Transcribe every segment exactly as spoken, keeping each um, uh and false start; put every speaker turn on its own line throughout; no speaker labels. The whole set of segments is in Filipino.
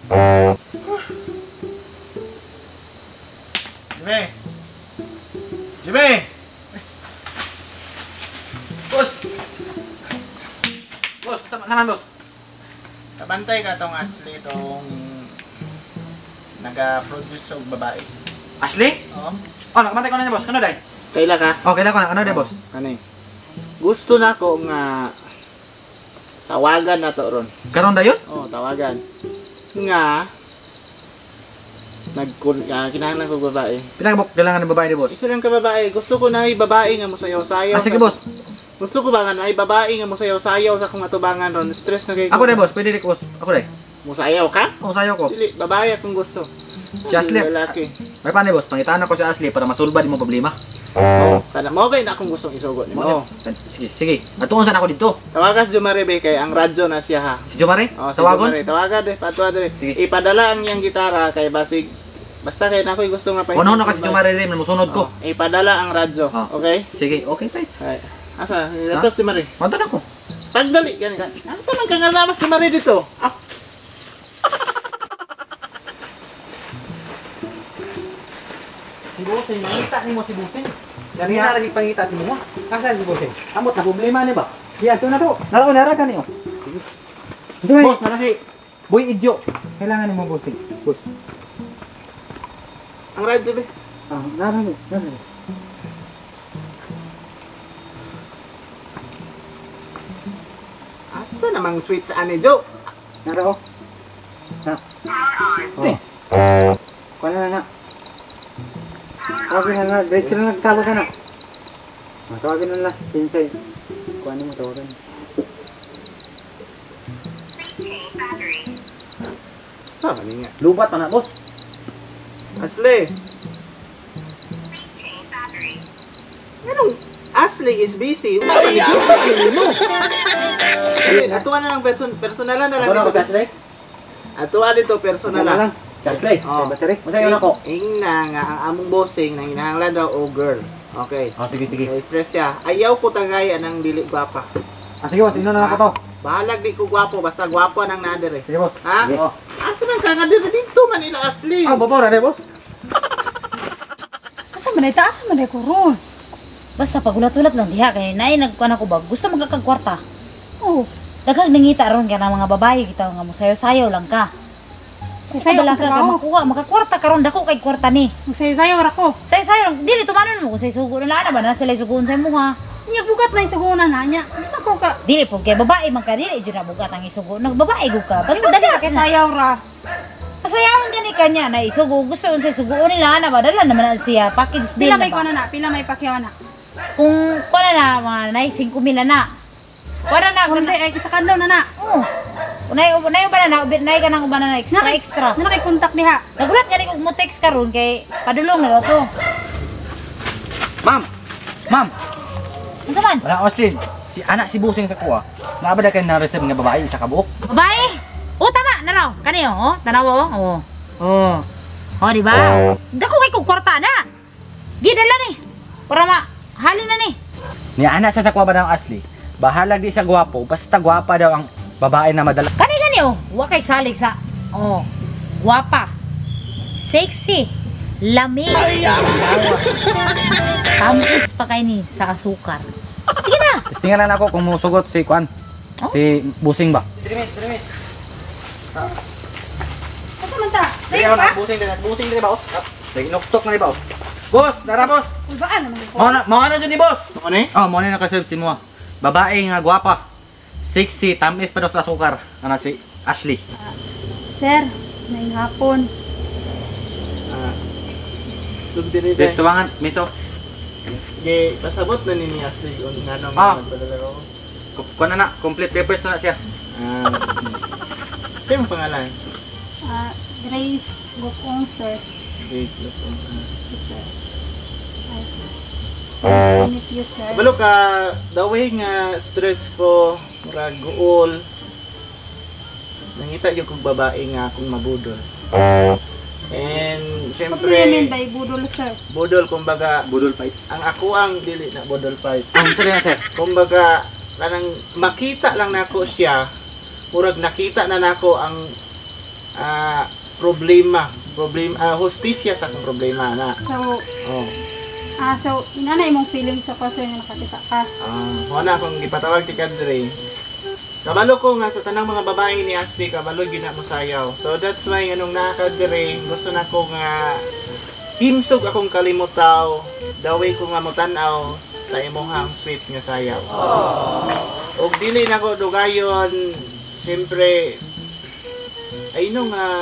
Jimmy! Jimmy!
Boss! Boss, sama naman boss.
Kabantay ka tong Ashley, tong naga-produce og babae.
Ashley?
Oo.
Oh, nakamantay ko na niya boss. Kano day?
Kaila ka?
Oh, kailan ko na. Kano day boss?
Ano eh? Gusto na ko nga tawagan na to ron.
Karon dayon?
Oo, tawagan. Nga nagkul uh, kinahanglan ko babae.
Pinakabok kailangan ng babae ni boss.
Isa lang ka babae. Gusto ko na ay babae nga mo sayaw-sayaw.
Ah, sige boss.
Gusto ko ba nga na ay babae nga mo sayaw-sayaw sa kung atubangan ron. Stress na kay
Ako day boss, pwede rin boss. Ako day.
Mo sayaw ka?
Oh, sayo ko.
Dili, babae akong gusto.
Si Ashley.
Lalaki.
May paano boss? Pangitaan ako si Ashley para masulbad mo problema.
Oo. Kada mo kay na akong gustong isugot nimo.
Oh. Sige, sige. Atungon saan ako dito?
Tawagas Jumare be kay ang radyo na siya ha.
Si Jomare?
Oh, si
Tawagon?
Jumare. Tawagan de, patwa de.
Sige.
Ipadala ang iyang gitara kay basig basta kay nakoy gusto nga pa.
Ano na kasi Jomare rin, musunod ko.
Oh, ipadala ang radyo.
Oh.
Okay?
Sige, okay tayo.
Ay. Asa? Datos Jumare.
Mantan ako.
Pagdali gani. Asa man ka nga lamas Jumare dito? Ah.
Si Boseng, nakita ni mo si Boseng. Dari na lagi pangita si mo. Asa si Boseng? Amot na problema ni ba? Diyan to na to. Nara ko nara ka niyo. Boss, nara si Boy Idyo. Kailangan ni mo Boseng. Boss.
Ang radyo be.
Ah, nara ni. Nara ni.
Asa namang switch ani Jo?
Nara ko. Ha. Oh. Kuha na na. Tawagin na na. Diretso na nagtawag ka na. Ah, tawagin na na. Pinsay. Kuha na mo tawagan.
Sa man nga.
Lubat pa na, boss.
Ashley. Anong Ashley is busy. Ano ba ni mo? Sige, atuan na lang person personalan na lang
Ako na ko,
dito.
Ashley.
Atuan dito personalan.
lang. Ashley,
Oh.
battery. Masayo na ko.
Ingna nga ang among bossing nang hinahanglan daw o girl. Okay.
Oh, sige, sige.
May stress siya. Ayaw ko tagaya ng dili gwapa.
Ah, sige, boss. Ino na ako to.
Bahalag di ko gwapo basta gwapo nang nader eh.
Sige, boss.
Ha?
Sige. Oh.
Asa man ka nga dito dito Manila Ashley?
Ah, babaw na, boss.
Asa man ay taas man ay ko ron. Basta pagulat-ulat lang diha kay nay nagkuan ako ba gusto magkakagkwarta. Oh, daghang nangita ron ka ng mga babae kita nga mo sayo-sayo lang ka.
Sayo-sayo
Bala
ang
ka
trabaho.
makuha makakwarta karon dako kay kwarta ni.
Magsayo-sayo ra ko.
Sayo-sayo lang dili tumanon mo kung say sugo na na ba na sila sugon sa imuha.
Nya bugat na isugunan na nya. Ako ka.
Dili po kay babae man ka dili jud na bugat ang isugo. Nagbabae gud ka. Basta dali ka na.
Sayaw ra.
Pasayawan gani kanya na isugo gusto unsa sugo nila na ba dala naman na siya package deal
Pila
na
may
ba?
kuana na, pila may pakyaw na.
Kung kuan na mga nay five mil na. Kuan na
Kundi
kana.
ay isa kadlaw na na.
Oh. Unay unay ba na unay ka nang uban na extra
Naki-
extra.
Na nakikontak diha.
Nagulat gani kog mo text karon kay padulong na daw to.
Ma'am! Ma'am!
Unsa man?
Wala, Austin. Si anak si Busing sa kuha. Naabada kayo na reserve nga babae, isa ka buok.
Babae. Oh tama na raw. Kani oh, tanaw oh. Oh.
Oh.
Oh, di ba? Dako kay kog kwarta na. Gidala ni. Para ma halin na ni.
Ni anak sa sa kuha ba ng Ashley? Bahalag di siya gwapo, basta gwapa daw ang babae na madala.
Kani gani oh. Wa kay salig sa. Oh. Guwapa. Sexy. Lamig. Tamis pa kay ni sa asukar. Sige na.
Testingan lang ako kung musugot si Kwan.
Oh?
Si Busing ba?
Asa man ta?
Sige
Dayo
ako
pa?
na, Busing din. Busing din ba? Oh? Sige, nuktok na ni ba? Oh? Boss! Dara, boss!
Ulbaan naman ko.
Mga na, mga na dyan ni boss!
Ano eh?
Oh, mga na nakaserve si Mua. Babae nga gwapa. Sexy, tamis pa daw sa asukar. Ano si Ashley.
Sir, may hapon.
Ah. Sulti ni
Yes, tuwangan, miso.
Ge, pasabot na ni ni Ashley on nga nang
Ah.
padala ko.
Kuha na na, complete papers na na siya.
Ah. Sa imong pangalan?
Ah, Grace Gokong, sir.
Grace Lupon.
Yes, sir. Ay. Nice to meet you, sir.
Balo ka, the way nga stress ko, murag guol. Nangita yung kong babae nga akong mabudol. And
What do you mean
syempre,
by budol, sir?
budol kumbaga,
Budol fight.
ang ako ang dili na budol fight.
Ang sorry na sir.
Kumbaga, kanang makita lang nako siya, murag nakita na nako ang ah, problema. Problema, ah, hostisya sa akong problema na.
So,
Oh.
ah, so, ina na imong feeling sa ko, sir, nga nakakita ka.
Ah, wala akong gipatawag ti Kadre. Kabalo ko nga sa tanang mga babae ni Aspi, kabalo gyud na mo sayaw. So that's why anong nakakadre, gusto na ko nga himsog akong kalimutaw, daway ko nga motanaw sa imuhang sweet nga sayaw. Og dili na ko dugayon, siyempre ay no nga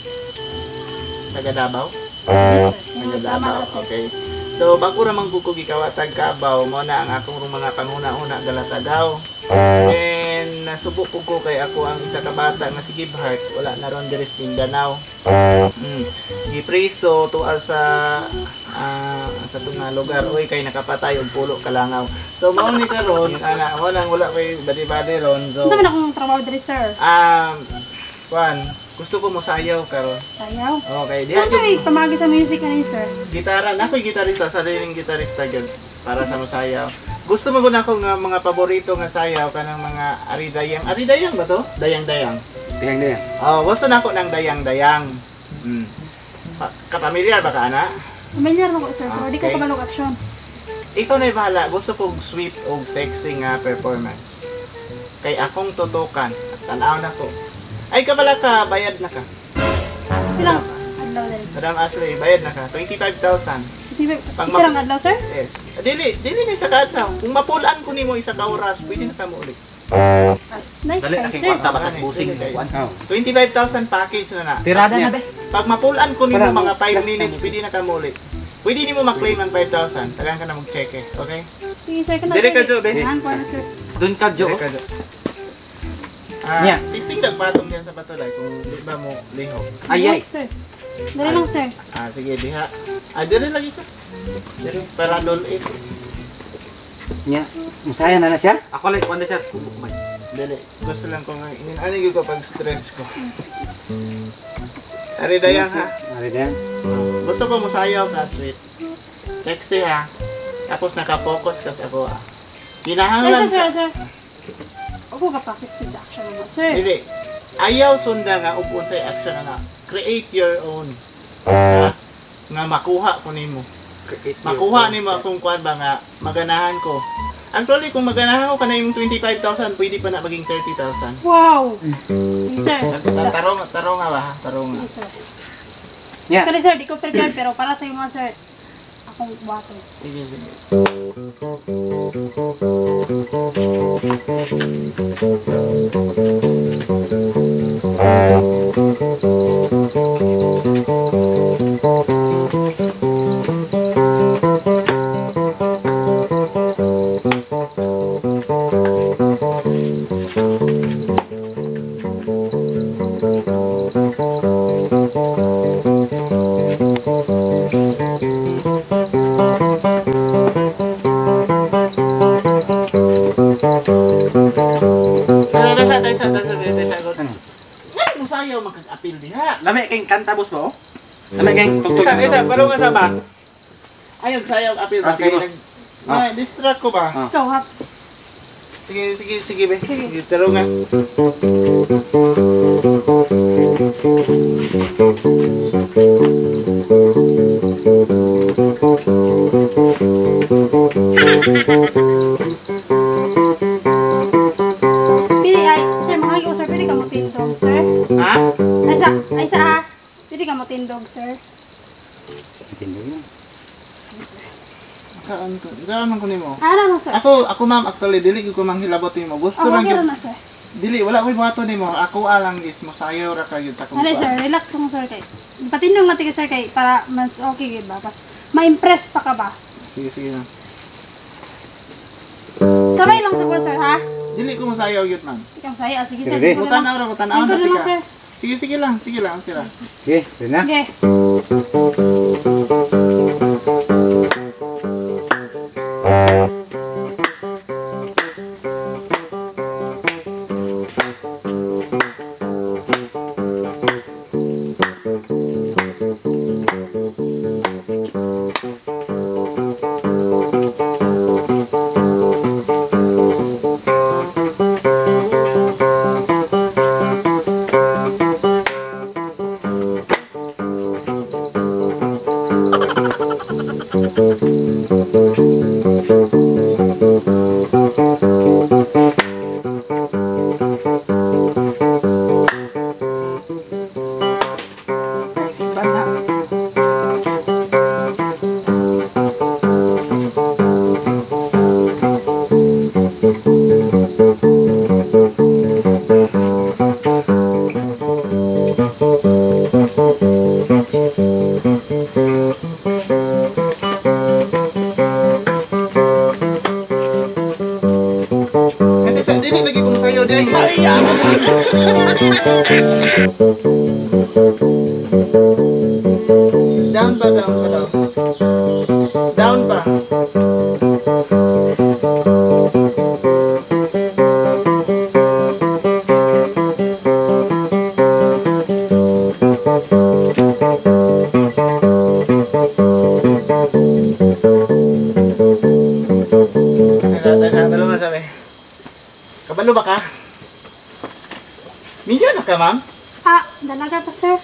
taga Davao.
Yes, sir.
Taga
Yung tama
Davao.
ka, sir.
Okay. So bago ra man ko gikawatag Kabaw, mo na ang akong mga panguna-una galatagaw. And nasubok ko ko kay ako ang isa ka bata nga si Gibhart, wala na ron diri sa Mindanao. Mm. Gipreso to sa ah, sa tunga lugar oy kay nakapatay og pulo kalangaw. So mao ni karon ana wala wala kay badi-badi ron. So
Unsa man akong trabaho diri, sir?
um kwan gusto ko mo sayaw karon.
Sayaw.
Okay,
So,
diha
sir, may pamagi sa music na sir.
gitara, na ako'y gitarista, sariling gitarista gyud para sa masayaw. Gusto mo gud ako nga mga paborito nga sayaw kanang mga aridayang. Aridayang ba to? Dayang-dayang.
Dayang dayang.
Oh, gusto na ako ng dayang-dayang. Hmm. Pa- Kapamilyar ba ka ana?
Familiar na ko, sir, pero di ko
Okay.
kabalog action.
Ikaw na bahala, gusto kong sweet o sexy nga performance. Kay akong tutukan, tanaw na ko. Ay kabala ka, bayad na ka.
Ilang adlaw diri?
Madam Ashley, bayad na ka. twenty-five thousand. Pang
Isa lang adlaw, sir?
Yes. Dili, dili ni sa kadlaw. Kung mapulaan ko nimo isa ka oras, pwede na ka mo ulit.
As nice
Dali,
kayo,
aking
sir.
kwarta ba sa busing
Dili,
mo? Oh.
twenty-five thousand package na na.
Tirada na be.
Pag mapulaan ko nimo
Parang-
mga five minutes, pwede na ka mo ulit. Pwede nimo ma-claim ang five thousand. Tagaan ka na mag-check eh. Okay?
Sige, sir, kana,
Dili ka,
sir.
Jo, be.
Yan ko na, sir.
Doon ka, Jo.
Dili ka, Jo. Ah,
Yeah.
testing dagpatong diyan sa patulay kung di ba mo lihok.
Ay, ay.
Sir. Dali lang, sir.
Ah, sige, diha. Ah, dili lagi ka. Dili, para dol it.
Nya, masaya na na siya? Ako like, wanda siya. Kumukmay.
Dili. Gusto lang ko nga, ano yung ko pag stress ko. Ari dayang ha.
Ari dayang.
Gusto ko mo sayaw ka, sweet. Sexy ha. Tapos nakapokus ka sa ako ah.
Sir,
Kinahanglan
sir,
ka.
sir, sir. Ako ka practice to the action naman, sir.
Dili. Ayaw sunda nga upon sa action na. Create your own. Ha? Nga makuha ko nimo. Makuha nimo akong kwan ba nga maganahan ko. Actually, kung maganahan ko ka na yung twenty-five thousand, pwede pa na maging thirty thousand.
Wow! Sige, sir.
Tarong, tarong nga ba ha? Tarong nga.
Sige, sir.
Nya.
Sorry, sir, di ko prepared, pero para sa iyo mga sir, akong buhato.
Sige, sige. Tara, dasa, dasa, dasa, dasa, dasa. Ngayon mo sayaw magkag-apil diha.
Lami kayong kanta, boss ba, oh? Lami kayong tugtog.
Isa, isa, pero nga sa ba? Ayaw sayaw apil ba?
Ah, sige,
Kaya
boss.
nag... Ah, distract ko ba?
Ah.
Ikaw, ha?
Sige, sige, sige, be. Sige, taro nga.
Pili, ay, sir, mga ko, sir, pili ka mo tindog, sir.
Ha?
Ay, sa, ay, sa, ha? Pili ka mo tindog, sir.
Tindog na.
Saan ko? Saan man ko nimo?
Ano na, sir?
Ako, ako ma'am, actually, dili ko mang hilabot nimo. Gusto
Oh,
lang
okay
yun.
na, sir.
Dili, wala ko buhato nimo. Ako alang is mo sayaw ra kayo sa kung
Ano, sir, relax lang, sir, kay. Patindog natin ka, sir, kay, para mas okay, ba? Pas, ma-impress pa ka ba?
Sige, sige na.
Sabay lang sa ko, sir, ha?
Dili ko mo sayaw yun, ma'am.
Ikaw, saya, sige, sir.
Sige,
Ikaw
Ko
na lang.
tanaw ra, ko tanaw
Ikaw
na
na lang,
tika.
sir.
Sige, sige lang, sige lang, okay lang.
Sige, yun na.
Okay.
Simpan na. Kasi sa dili lagi kong sayo di ay. Down pa, down pa, down. Down pa. Kabalo sabi. Kabalo ba ka? Medyo na ka, ma'am?
Ah, dalaga pa, sir.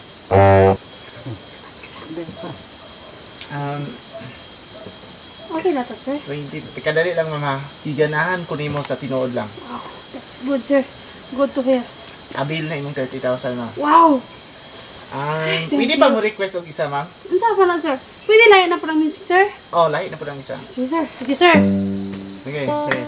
Um,
Okay na to, sir.
twenty, kadali lang, ma'am ha. Giganahan ko nimo sa tinuod lang.
Oh, that's good, sir. Good to hear.
Abil na imong thirty thousand, ma'am.
Wow!
Ay,
Thank
pwede
you.
pa mo request og isa, ma'am?
Ano sa pa na, sir? Pwede na yun na parang music, sir?
Oh, lahi na po lang isa.
Sige, sir. Sige, sir.
Okay, sige.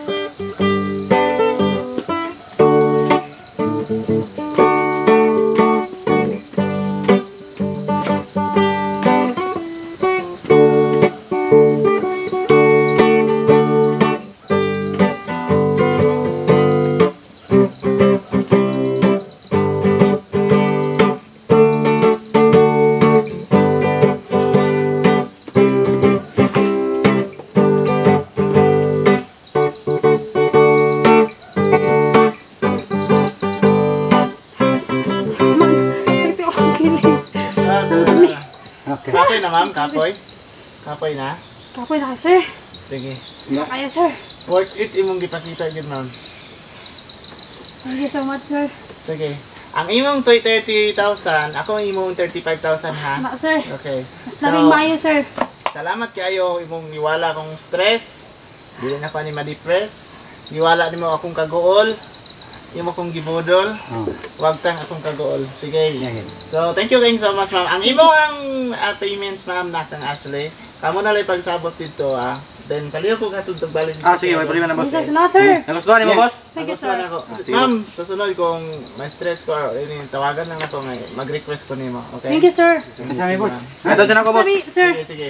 Ito ang kilig.
Ah, dala.
Okay.
Kapoy na, ma'am, kapoy. Kapoy na.
Kapoy na kayo, sir.
Sige.
Hindi kaya, sir.
Worth it imong gipakita gyud, ma'am.
Thank you so much, sir.
Sige. Ang imong thirty thousand, ako ang imong thirty-five thousand ha.
Ma, sir.
Okay.
Mas labing maayo, sir.
Salamat kayo imong niwala kong stress. Dili na ko ni ma-depress. Niwala nimo akong kagool. Imo kong gibudol.
Oh.
Wag tang akong kagool. Sige.
Sige.
So, thank you guys so much, ma'am. Ang imo ang uh, payments, ma'am, natang Ashley. Kamo na lang pagsabot dito, ah. Then, kaliyo ko katulog balik.
Ah, sige, may problema na boss.
Thank you so much, sir.
Nagustuhan niyo mo, boss?
Thank you,
Nagustuhan
sir.
ako.
Ah, sige.
Ma'am, susunod kung may stress ko, or ini, tawagan lang ako ngayon. Mag-request ko nimo, okay?
Thank you, sir.
Sabi, boss. Ito dyan ako, boss.
Sabi, sir.
Sige, sige.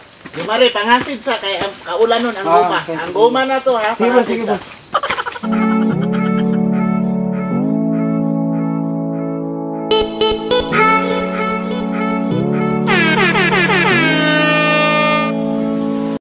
Lumari, panghasid sa kay ang kaulan nun, ang
Ah,
guma.
okay.
Ang guma na to, ha?
Sige, boss, sige,
Panghasid sa.
boss.